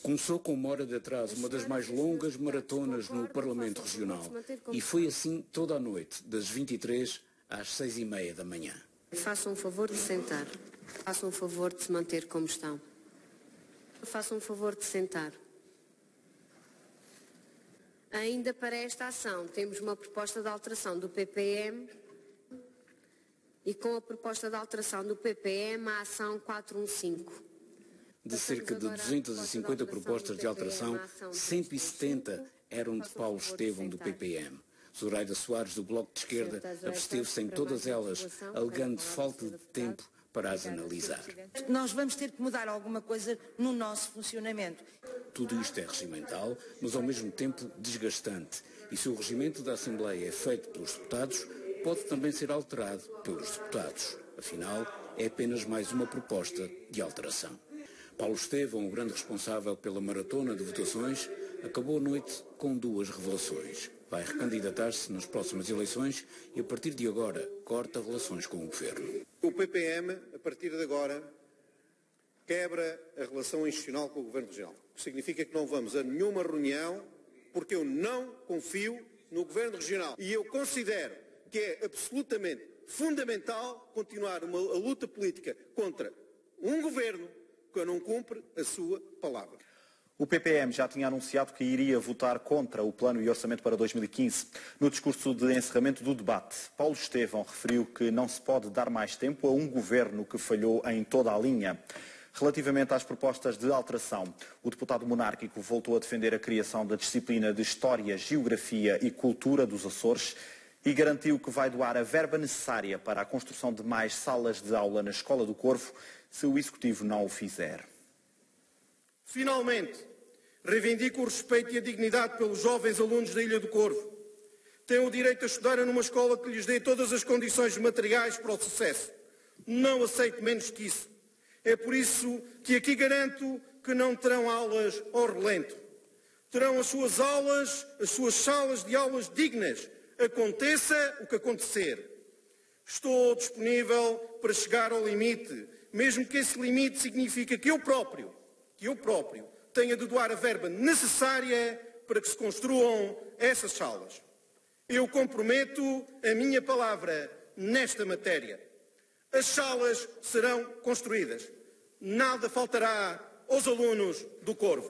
Começou com uma hora de atraso, uma das mais longas maratonas no Parlamento Regional. E foi assim toda a noite, das 23 às 6h30 da manhã. Façam um favor de sentar. Façam um favor de se manter como estão. Façam um favor de sentar. Ainda para esta ação, temos uma proposta de alteração do PPM e com a proposta de alteração do PPM, a ação 415. De cerca de 250 propostas de alteração, 170 eram de Paulo Estevão, do PPM. Zoraida Soares, do Bloco de Esquerda, absteve-se em todas elas, alegando falta de tempo para as analisar. Nós vamos ter que mudar alguma coisa no nosso funcionamento. Tudo isto é regimental, mas ao mesmo tempo desgastante. E se o regimento da Assembleia é feito pelos deputados, pode também ser alterado pelos deputados. Afinal, é apenas mais uma proposta de alteração. Paulo Estevão, o grande responsável pela maratona de votações, acabou a noite com 2 revelações. Vai recandidatar-se nas próximas eleições e, a partir de agora, corta relações com o governo. O PPM, a partir de agora, quebra a relação institucional com o Governo Regional. O que significa que não vamos a nenhuma reunião, porque eu não confio no Governo Regional. E eu considero que é absolutamente fundamental continuar a luta política contra um Governo que não cumpre a sua palavra. O PPM já tinha anunciado que iria votar contra o Plano e Orçamento para 2015. No discurso de encerramento do debate, Paulo Estevão referiu que não se pode dar mais tempo a um governo que falhou em toda a linha. Relativamente às propostas de alteração, o deputado monárquico voltou a defender a criação da disciplina de História, Geografia e Cultura dos Açores e garantiu que vai doar a verba necessária para a construção de mais salas de aula na Escola do Corvo, se o Executivo não o fizer. Finalmente, reivindico o respeito e a dignidade pelos jovens alunos da Ilha do Corvo. Têm o direito a estudar numa escola que lhes dê todas as condições materiais para o sucesso. Não aceito menos que isso. É por isso que aqui garanto que não terão aulas ao relento. Terão as suas aulas, as suas salas de aulas dignas, aconteça o que acontecer. Estou disponível para chegar ao limite, mesmo que esse limite signifique que eu próprio tenha de doar a verba necessária para que se construam essas salas. Eu comprometo a minha palavra nesta matéria. As salas serão construídas. Nada faltará aos alunos do Corvo.